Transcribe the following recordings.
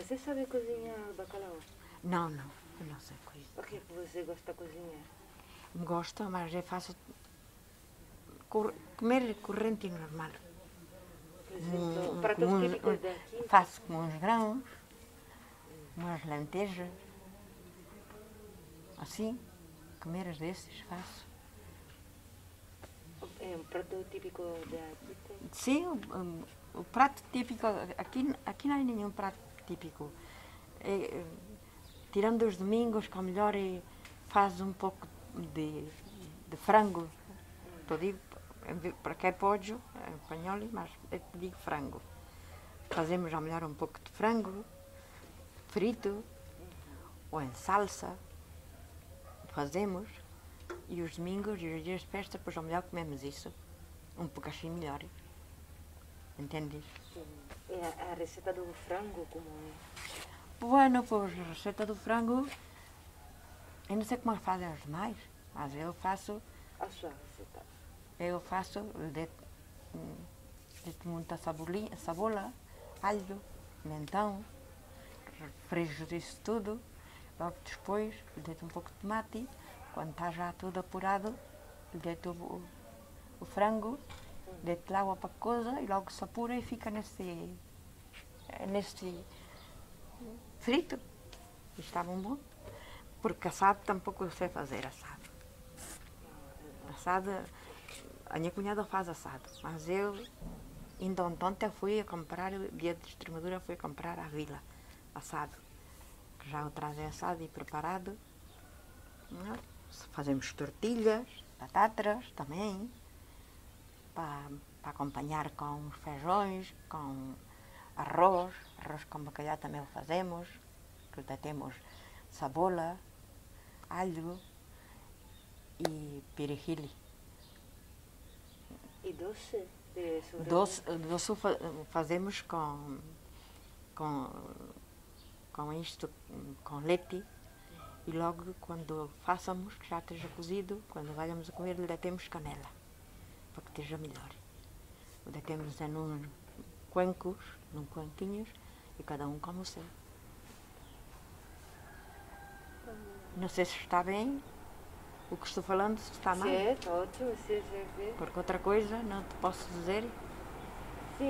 Você sabe cozinhar bacalhau? Não, eu não sei cozinhar. Por que você gosta de cozinhar? Gosto, mas eu faço comer corrente e normal. Por exemplo, pratos típicos daqui? Faço com uns grãos, umas lentejas, assim, comer desses faço. É um prato típico daqui? Sim, o prato típico, aqui não há nenhum prato típico. Tirando os domingos, que ao melhor faz um pouco de frango. Eu digo, para que é pojo, é espanhol, mas eu digo frango. Fazemos ao melhor um pouco de frango, frito, ou em salsa. Fazemos. E os domingos e os dias de festa, pois ao melhor comemos isso. Um pouco assim melhor. Entendes? Sim. E a receita do frango, como é? Bueno, pois a receita do frango, eu não sei como fazem os demais, mas eu faço, A sua receita. deito muita cebola, alho, pimentão, refrijo isso tudo, logo depois deito um pouco de tomate, quando está já tudo apurado, deito o frango, deito lá a coisa e logo se apura e fica nesse frito. E estava bom. Porque assado tampouco eu sei fazer assado. Assado, a minha cunhada faz assado, mas eu, ainda ontem fui a comprar, dia de Extremadura fui a comprar à vila, assado. Que já o trazem assado e preparado. Fazemos tortilhas, batatas também, para acompanhar com os feijões, com arroz com bacalhau também o fazemos, que temos cebola, alho e perejil. E doce? De Doce fazemos com isto, com leite, e logo quando façamos, que já esteja cozido, quando vayamos a comer, lhe temos canela, para que esteja melhor. O temos em uns cuencos, num cuenquinhos, e cada um come o seu. Não sei se está bem o que estou falando, se está mal. Sim, está ótimo, sim, sim, sim. Porque outra coisa não te posso dizer. Sim,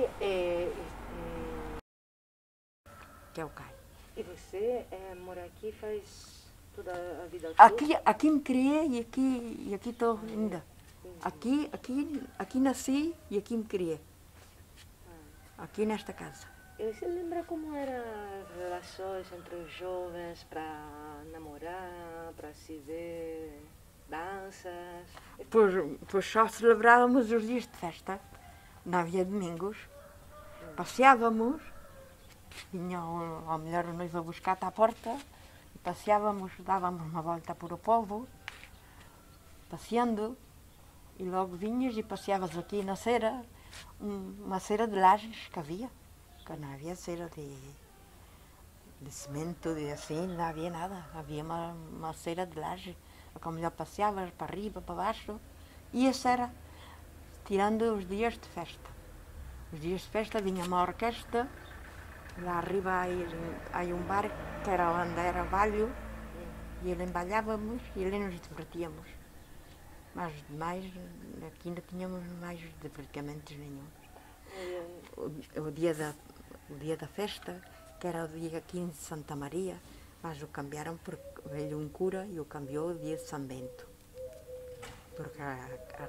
Que é o Caio. E você mora aqui faz toda a vida toda? Aqui me criei e aqui estou ainda. Aqui nasci e aqui me criei. Aqui nesta casa. E você lembra como eram as relações entre os jovens para namorar, para se ver, danças? Pois só celebrávamos os dias de festa, não havia domingos, passeávamos, vinha ao melhor o noivo a buscar-te à porta, e passeávamos, dávamos uma volta por o povo, passeando, e logo vinhas e passeavas aqui na cera, uma cera de lajes que havia, que não havia cera de cimento, de assim, não havia nada, havia uma cera de laje, que ao melhor passeavas para arriba, para baixo, e essa era, tirando os dias de festa. Os dias de festa vinha uma orquestra, lá arriba há um bar que era onde era valho, e ele embalhávamos e ali nos divertíamos. Mas demais, aqui não tínhamos mais divertimentos nenhum. O dia da festa, que era o dia 15 de Santa Maria, mas o cambiaram porque veio um cura e o cambiou o dia de São Bento. Porque a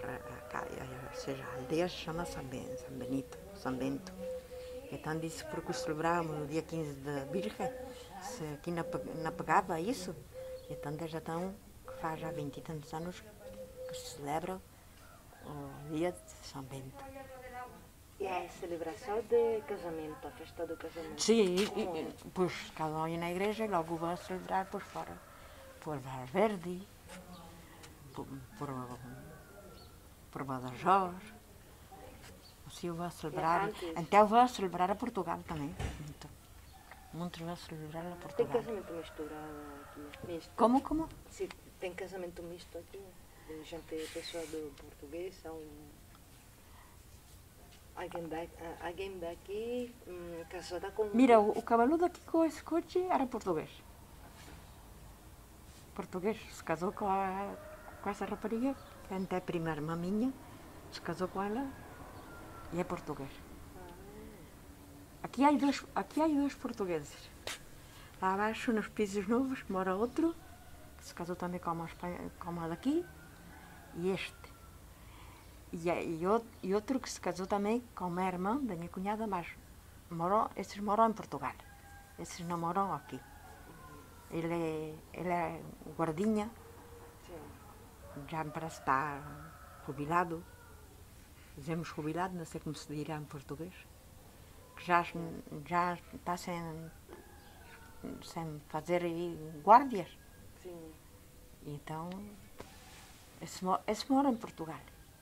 aldeia se chama São Benito, São Bento. Então disse porque celebrávamos o dia 15 da Virgem, se aqui não pegava isso, então desde então, que faz já 20 e tantos anos que se celebra o dia de São Bento. E a celebração de casamento, a festa do casamento? Sim, pois cada um ia na igreja e logo vão celebrar por fora, por Valverde, por Badajoz. Assim eu vou celebrar, até eu vou celebrar a Portugal também. Muitos vão celebrar a Portugal. Tem casamento misturado aqui? Misto? Como? Sim, tem casamento misto aqui? De gente, pessoa do português, Alguém daqui casada com... Mira, o cabeludo aqui com esse coche era português. Português, se casou com essa rapariga, que é até prima irmã minha, se casou com ela e é português. Aqui há dois portugueses. Lá abaixo, nos pisos novos, mora outro, que se casou também com uma daqui, e este. E outro que se casou também com uma irmã da minha cunhada, mas esses moram em Portugal. Esses não moram aqui. Ele é guardinha, já parece que está jubilado. Dizemos jubilado, não sei como se dirá em português. Que já está sem fazer guardias. Sim. Então, esse mora em Portugal.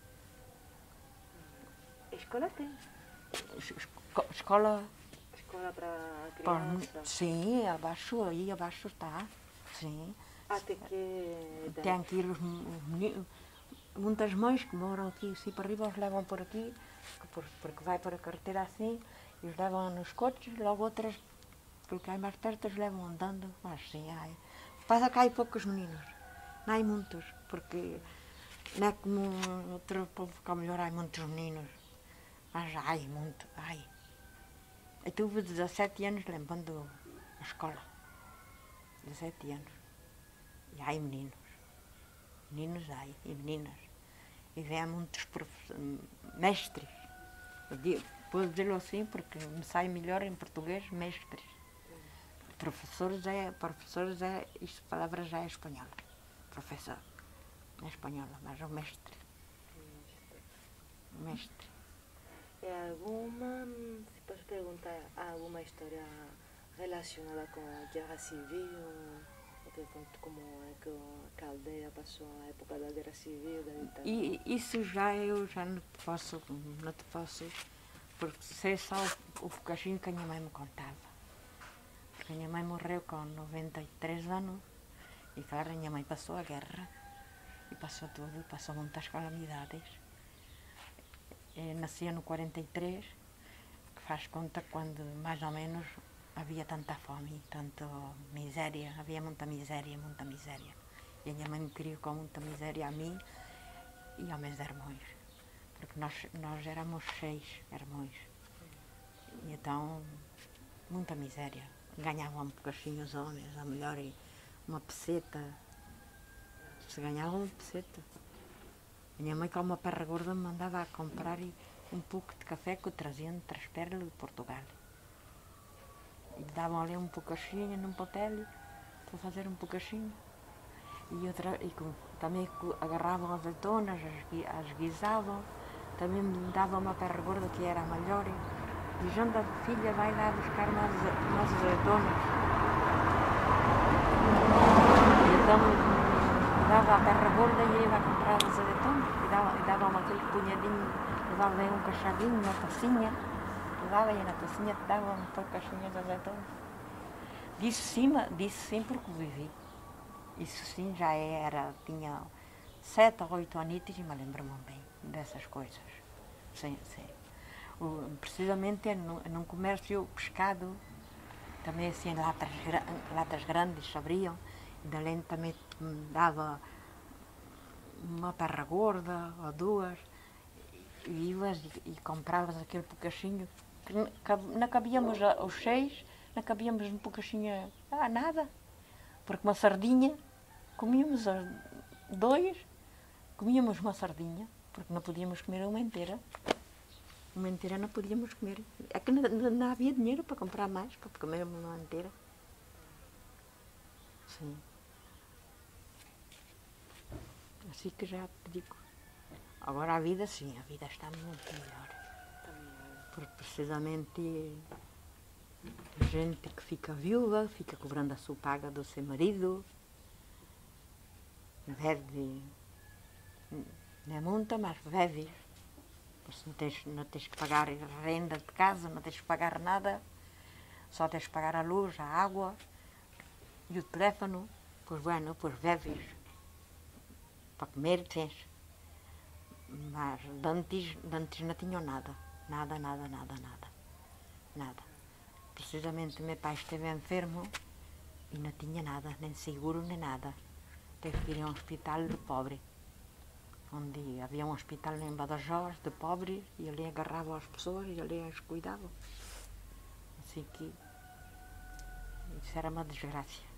Escola tem? Escola Para criança? Sim, aí abaixo está. Sim. Até que... Tem que ir os meninos. Muitas mães que moram aqui assim para arriba os levam por aqui, porque vai para a carretera assim, e os levam nos coches, logo outras, porque aí mais perto, os levam andando, mas sim, passa cá há poucos meninos, não há muitos, porque não é como outro povo que ao melhor há muitos meninos, mas há muito, Eu tive 17 anos limpando a escola, 17 anos, e há meninos há, e meninas. E vêm muitos mestres, posso dizer assim porque me sai melhor em português, mestres. Professores isto palavra já é espanhola. Professor, não é espanhola, mas é o mestre. Mestre. É alguma, se posso perguntar, alguma história relacionada com a Guerra Civil? Como é que a aldeia passou a época da Guerra Civil, da ditadura? E isso eu já não te posso, porque sei só o bocadinho que a minha mãe me contava. Porque a minha mãe morreu com 93 anos e claro, a minha mãe passou a guerra e passou tudo, passou muitas calamidades. Nascia no 43, que faz conta quando mais ou menos havia tanta fome, tanta miséria, havia muita miséria. E a minha mãe me criou com muita miséria a mim e aos meus irmãos, porque nós éramos 6 irmãos. E então, muita miséria. Ganhavam um bocadinho os homens, a melhor uma peseta. Se ganhavam uma peseta. A minha mãe, com uma perra gorda, me mandava a comprar um pouco de café que eu trazia de Trasperla de Portugal. E davam ali um bocadinho num papel para fazer um bocadinho. Também agarravam azeitonas, as guisavam. Também me davam uma perra gorda que era a melhor. Diz, anda, filha, vai lá buscar umas azeitonas. E então me dava a perra gorda e ia comprar as azeitonas. E dava-me aquele punhadinho, levava um cachadinho, uma tacinha. Levava e na tacinha dava-me um pouco caixinhas de azeitonas. Disse sim porque vivi. Isso sim já tinha 7 ou 8 anitos e me lembro-me bem dessas coisas. Sim. Precisamente num comércio pescado, também assim latas grandes se abriam, e dali também me dava uma perra gorda ou 2, e ias e compravas aquele bocadinho, que não cabíamos os 6, não cabíamos um bocadinho, nada, porque uma sardinha, comíamos 2, comíamos uma sardinha, porque não podíamos comer uma inteira. Uma inteira não podíamos comer. É que não havia dinheiro para comprar mais, para comer uma inteira. Sim. Assim que já te digo. Agora a vida, sim, a vida está muito melhor. Porque precisamente a gente que fica viúva, fica cobrando a sua paga do seu marido, bebe, não é muita, mas bebe. Não tens que pagar renda de casa, não tens que pagar nada, só tens que pagar a luz, a água e o telefone, pois bebes. Para comer tens. Mas antes não tinham nada. Nada, nada, nada, nada. Nada. Precisamente meu pai esteve enfermo e não tinha nada, nem seguro, nem nada. Teve que ir a um hospital de pobre, onde havia um hospital em Badajoz de pobres e ali agarrava as pessoas e ali as cuidava. Assim que isso era uma desgraça.